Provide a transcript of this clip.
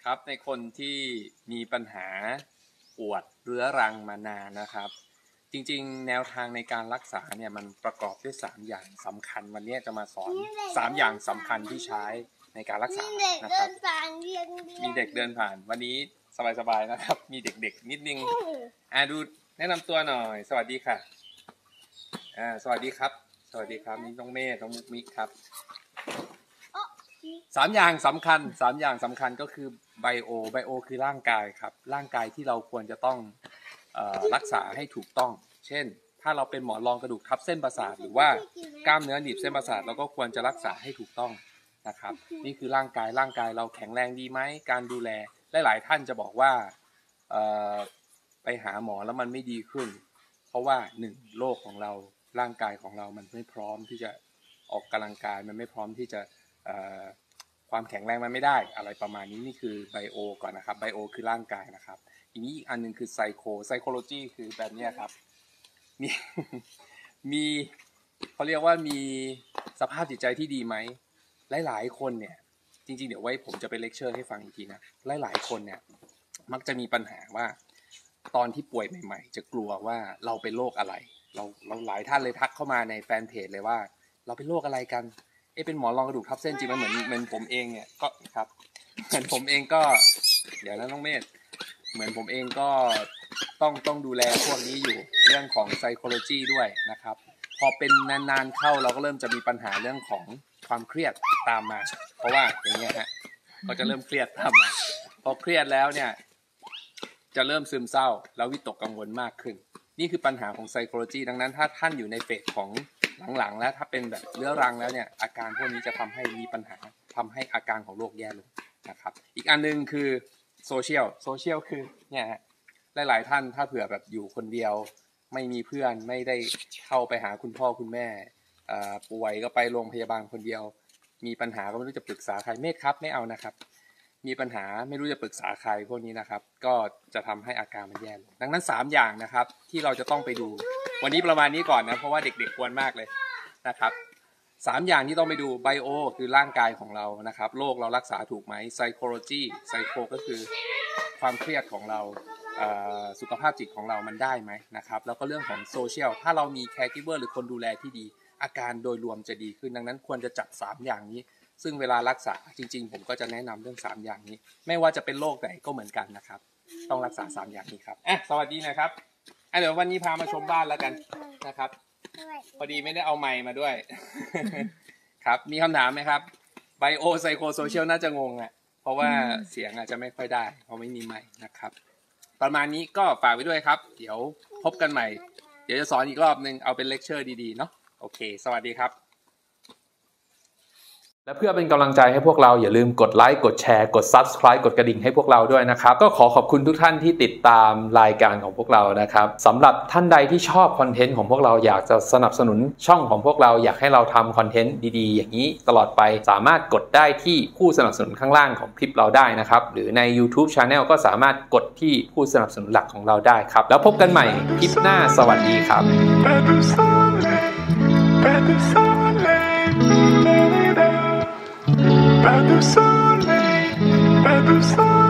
ครับในคนที่มีปัญหาปวดเรื้อรังมานานนะครับจริงๆแนวทางในการรักษาเนี่ยมันประกอบด้วย3อย่างสำคัญวันนี้จะมาสอน3อย่างสำคัญที่ใช้ในการรักษานะครับมีเด็กเดินผ่านวันนี้สบายๆนะครับมีเด็กๆนิดนึงดูแนะนำตัวหน่อยสวัสดีค่ะสวัสดีครับนี่น้องเมธน้องมุกมิกครับ3อย่างสำคัญก็คือไบโอคือร่างกายครับร่างกายที่เราควรจะต้องรักษาให้ถูกต้องเช่นถ้าเราเป็นหมอนรองกระดูกทับเส้นประสาทหรือว่ากล้ามเนื้อหนีบเส้นประสาทเราก็ควรจะรักษาให้ถูกต้องนะครับนี่คือร่างกายเราแข็งแรงดีไหมการดูแลหลายๆท่านจะบอกว่าไปหาหมอแล้วมันไม่ดีขึ้นเพราะว่า1โรคของเราร่างกายของเรามันไม่พร้อมที่จะออกกำลังกายมันไม่พร้อมที่จะความแข็งแรงมันไม่ได้อะไรประมาณนี้นี่คือไบโอก่อนนะครับไบโอคือร่างกายนะครับอีกอันนึงคือไซโคโลจีคือแบบนี้ครับมีเขาเรียกว่ามีสภาพจิตใจที่ดีไหมหลายๆคนเนี่ยจริงๆเดี๋ยวไว้ผมจะไปเลคเชอร์ให้ฟังอีกทีนะหลายๆคนเนี่ยมักจะมีปัญหาว่าตอนที่ป่วยใหม่ๆจะกลัวว่าเราเป็นโรคอะไรเราหลายท่านเลยทักเข้ามาในแฟนเพจเลยว่าเราเป็นโรคอะไรกันเป็นหมอนรองกระดูกทับเส้นจริงมันเหมือนผมเองเนี่ยก็ครับเหมือนผมเองก็เดี๋ยวนะน้องเมธเหมือนผมเองก็ต้องดูแลพวกนี้อยู่เรื่องของ psychology ด้วยนะครับพอเป็นนานๆเข้าเราก็เริ่มจะมีปัญหาเรื่องของความเครียดตามมาเพราะว่าอย่างเงี้ยฮะก็จะเริ่มเครียดตามมาพอเครียดแล้วเนี่ยจะเริ่มซึมเศร้าแล้ววิตกกังวลมากขึ้นนี่คือปัญหาของ psychology ดังนั้นถ้าท่านอยู่ในเฟสของหลังๆแล้วถ้าเป็นแบบเรื้อรังแล้วเนี่ยอาการพวกนี้จะทำให้มีปัญหาทำให้อาการของโรคแย่ลงนะครับอีกอันนึงคือโซเชียลคือเนี่ยหลายๆท่านถ้าเผื่อแบบอยู่คนเดียวไม่มีเพื่อนไม่ได้เข้าไปหาคุณพ่อคุณแม่ป่วยก็ไปโรงพยาบาลคนเดียวมีปัญหาก็ไม่รู้จะปรึกษาใครเมธครับไม่เอานะครับมีปัญหาไม่รู้จะปรึกษาใครพวกนี้นะครับก็จะทำให้อาการมันแย่ลงดังนั้น3อย่างนะครับที่เราจะต้องไปดูวันนี้ประมาณนี้ก่อนนะเพราะว่าเด็กๆกวนมากเลยนะครับ3อย่างที่ต้องไปดูไบโอคือร่างกายของเรานะครับโรคเรารักษาถูกไหมไซโคโลจีไซโคก็คือความเครียดของเราสุขภาพจิตของเรามันได้ไหมนะครับแล้วก็เรื่องของโซเชียลถ้าเรามีแคร์กิฟเวอร์หรือคนดูแลที่ดีอาการโดยรวมจะดีขึ้นดังนั้นควรจะจัด3อย่างนี้ซึ่งเวลารักษาจริงๆผมก็จะแนะนำเรื่อง3อย่างนี้ไม่ว่าจะเป็นโรคไหนก็เหมือนกันนะครับต้องรักษา3อย่างนี้ครับสวัสดีนะครับเดี๋ยววันนี้พามาชมบ้านแล้วกันนะครับพอดีไม่ได้เอาไมค์มาด้วย ครับมีคำถามไหมครับไบโอไซโคโซเชียลน่าจะงงเพราะว่าเสียงอาจจะไม่ค่อยได้เพราะไม่มีไมค์นะครับประมาณนี้ก็ฝากไว้ด้วยครับเดี๋ยวพบกันใหม่เดี๋ยวจะสอนอีกรอบนึงเอาเป็นเลคเชอร์ดีๆเนาะโอเคสวัสดีครับและเพื่อเป็นกำลังใจให้พวกเราอย่าลืมกดไลค์กดแชร์กด Subscribe กดกระดิ่งให้พวกเราด้วยนะครับก็ขอบคุณทุกท่านที่ติดตามรายการของพวกเรานะครับสำหรับท่านใดที่ชอบคอนเทนต์ของพวกเราอยากจะสนับสนุนช่องของพวกเราอยากให้เราทำคอนเทนต์ดีๆอย่างนี้ตลอดไปสามารถกดได้ที่ผู้สนับสนุนข้างล่างของคลิปเราได้นะครับหรือใน YouTube Channel ก็สามารถกดที่ผู้สนับสนุนหลักของเราได้ครับแล้วพบกันใหม่คลิปหน้าสวัสดีครับPas de soleil, pas de soleil.